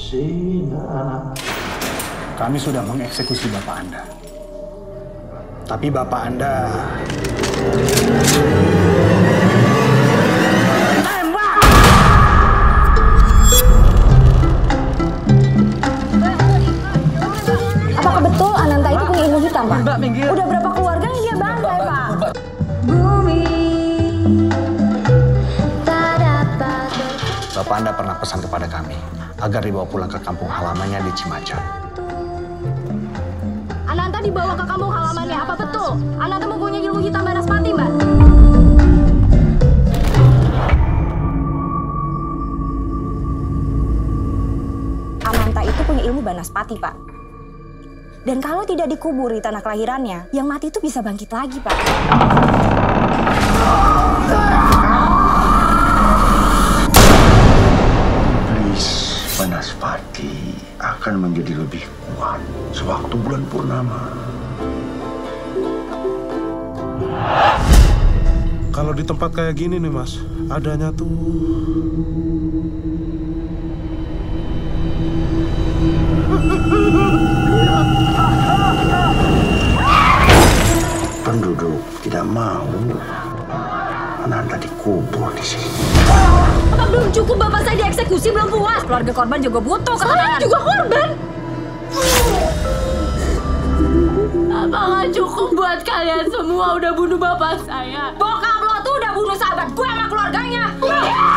Kami sudah mengeksekusi Bapak Anda. Tapi Bapak Anda... tembak! Apakah betul Ananta itu punya ilmu hitam, Pak? Udah berapa keluarga yang dia bantai, Pak? Bapak Anda pernah pesan kepada kami agar dibawa pulang ke kampung halamannya di Cimacan. Ananta dibawa ke kampung halamannya, apa betul? Ananta mempunyai ilmu hitam Banaspati, Mbak? Ananta itu punya ilmu Banaspati, Pak. Dan kalau tidak dikubur di tanah kelahirannya, yang mati itu bisa bangkit lagi, Pak. Banaspati akan menjadi lebih kuat sewaktu bulan purnama. Kalau di tempat kayak gini nih Mas, adanya tuh... Penduduk tidak mau Ananta dikubur di sini. Apa belum cukup Bapak saya dieksekusi, belum puas? Keluarga korban juga butuh ketenangan. Saya juga korban. Apa nggak cukup buat kalian semua udah bunuh Bapak saya? Bokap lo tuh udah bunuh sahabat gue sama keluarganya.